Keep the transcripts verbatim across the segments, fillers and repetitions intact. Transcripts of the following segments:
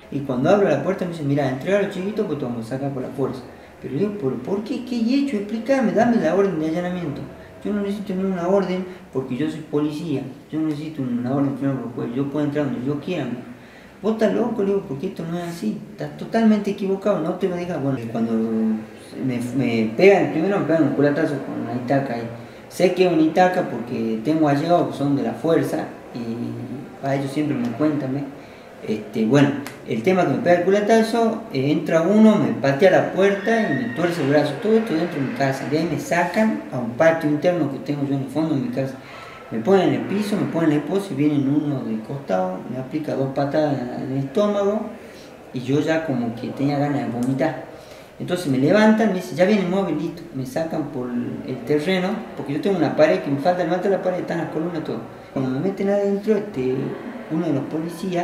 Y cuando abro la puerta me dice, mira, entrega a los chiquitos pues te vamos a sacar por la fuerza. Pero le digo, ¿por, ¿por qué? ¿Qué he hecho? Explícame, dame la orden de allanamiento. Yo no necesito ninguna orden porque yo soy policía. Yo no necesito una orden primero por el juez. Yo puedo entrar donde yo quiera. Vos estás loco, le digo, porque esto no es así. Estás totalmente equivocado, no te lo digas. Bueno, cuando me, me pegan, primero me pegan un culatazo con una itaca ahí. Sé que es una itaca porque tengo allegados que son de la fuerza y a ellos siempre me cuentan, ¿ves? Este, bueno, el tema que me pega el culatazo, eh, entra uno, me patea la puerta y me tuerce el brazo, todo esto dentro de mi casa. De ahí me sacan a un patio interno que tengo yo en el fondo de mi casa. Me ponen en el piso, me ponen en el pozo y vienen uno del costado, me aplica dos patadas en el estómago y yo ya como que tenía ganas de vomitar. Entonces me levantan, me dicen, ya viene el móvil, listo. Me sacan por el terreno, porque yo tengo una pared que me falta levantar la pared, están las columnas, todo. Cuando me meten adentro, este, uno de los policías,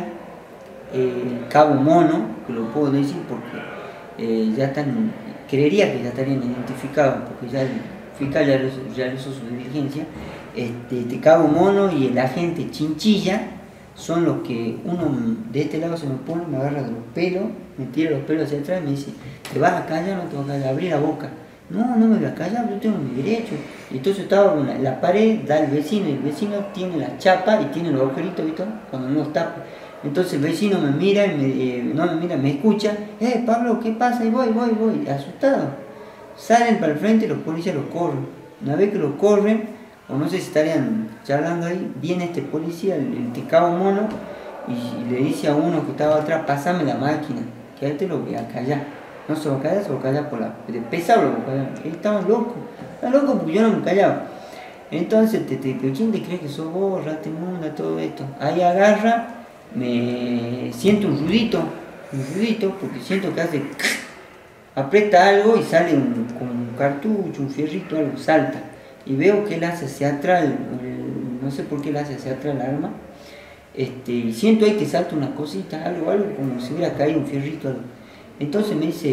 eh, el cabo Mono, que lo puedo decir porque eh, ya están, creería que ya estarían identificados, porque ya el fiscal ya realizó, realizó su diligencia. Este, este cabo Mono y el agente Chinchilla son los que uno de este lado se me pone, me agarra de los pelos, me tira los pelos hacia atrás y me dice, ¿te vas a callar o no te vas a callar? Abrí la boca. No, no me voy a callar, yo tengo mi derecho. Y entonces estaba en la, la pared, da el vecino, y el vecino tiene la chapa y tiene los agujeritos, ¿viste? Cuando no los tapa. Entonces el vecino me mira, y me, eh, no me mira, me escucha, eh, Pablo, ¿qué pasa? Y voy, voy, voy, asustado. Salen para el frente y los policías los corren. Una vez que los corren, o no sé si estarían charlando ahí, viene este policía, el, el cabo Mono, y, y le dice a uno que estaba atrás, pasame la máquina, que a este lo voy a callar. No se va a callar, se va a callar por la... de pesado lo voy a callar. Él estaba loco, estaba loco porque yo no me callaba. Entonces, te, te, ¿quién te cree que sos vos, rata inmunda, todo esto? Ahí agarra, me siento un ruidito, un ruidito, porque siento que hace... aprieta algo y sale un, como un cartucho, un fierrito, algo, salta. Y veo que él hace hacia atrás, el, el, no sé por qué él hace hacia atrás el arma, este, y siento ahí que salta una cosita, algo, algo, como si hubiera caído un fierrito, algo. Entonces me dice,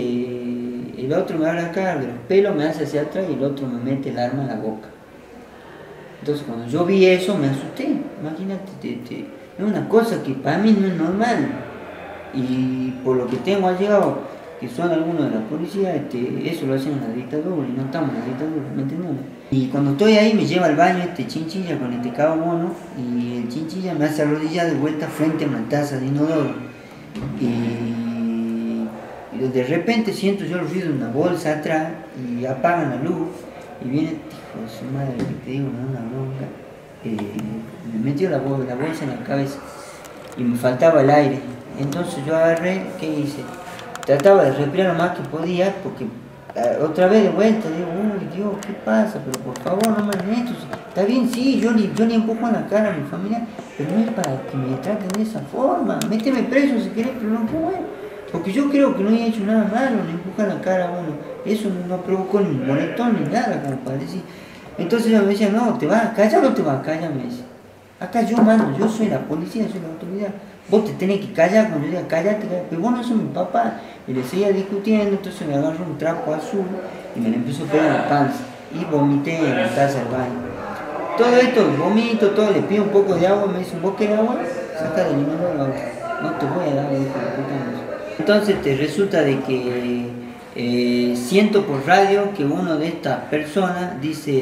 el otro me abre acá de los pelos, me hace hacia atrás y el otro me mete el arma en la boca. Entonces cuando yo vi eso me asusté, imagínate, te, te, es una cosa que para mí no es normal. Y por lo que tengo allegado, que son algunos de la policía, este, eso lo hacen en la dictadura y no estamos en la dictadura, ¿me entendés? Y cuando estoy ahí me lleva al baño este Chinchilla con este cabo Mono y el Chinchilla me hace arrodillar de vuelta frente a una taza de inodoro. Y, y de repente siento yo el ruido de una bolsa atrás y apagan la luz y viene este hijo de su madre que te digo, me da una bronca. Eh, me metió la, bol la bolsa en la cabeza y me faltaba el aire. Entonces yo agarré, ¿qué hice? Trataba de respirar lo más que podía, porque uh, otra vez de vuelta, digo, uy Dios, ¿qué pasa? Pero por favor, no me hagan esto. Está bien, sí, yo le, yo le empujo en la cara a mi familia, pero no es para que me traten de esa forma. Méteme preso si querés, pero no puedo. Porque yo creo que no he hecho nada malo, le empujan la cara a uno. Eso no provocó ni un moretón ni nada, como para decir. Entonces yo me decía, no, ¿te vas a callar o no te vas a callar? Me dice. Acá yo mando, yo soy la policía, soy la autoridad. Vos te tenés que callar cuando yo diga cállate, pero vos no sos mi papá. Y le seguía discutiendo, entonces me agarró un trapo azul y me le empezó a pegar en la panza. Y vomité en la taza del baño. Todo esto, vomito, todo, le pido un poco de agua, me dice, ¿vos querés agua? Saca del inodoro, no te voy a dar agua, hijo de puta. Entonces te resulta de que eh, siento por radio que uno de estas personas dice,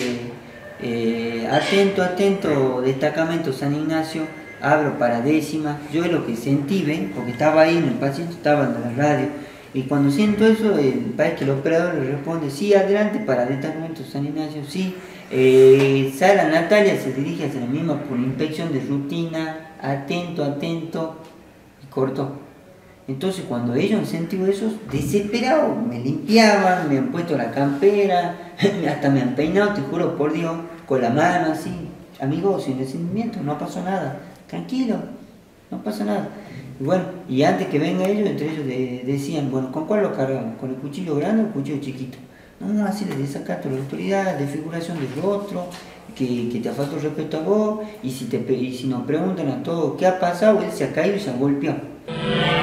eh, atento, atento, destacamento San Ignacio, abro para décima. Yo es lo que sentí, ¿ven? Porque estaba ahí en el paciente, estaba en la radio. Y cuando siento eso, el, parece que el operador le responde, sí, adelante para destacamento San Ignacio, sí. Eh, Sara Natalia se dirige hacia la misma por inspección de rutina, atento, atento, y cortó. Entonces cuando ellos han sentido eso, desesperados, me limpiaban, me han puesto la campera, hasta me han peinado, te juro por Dios, con la mano así, amigos, sin resentimiento, no pasó nada, tranquilo, no pasa nada. Y bueno, y antes que venga ellos, entre ellos de, decían, bueno, ¿con cuál lo cargamos? ¿Con el cuchillo grande o el cuchillo chiquito? No, no, así les desacato a la autoridad, desfiguración del otro, que, que te falta respeto a vos, y si, te, y si nos preguntan a todos qué ha pasado, él se ha caído y se ha golpeado.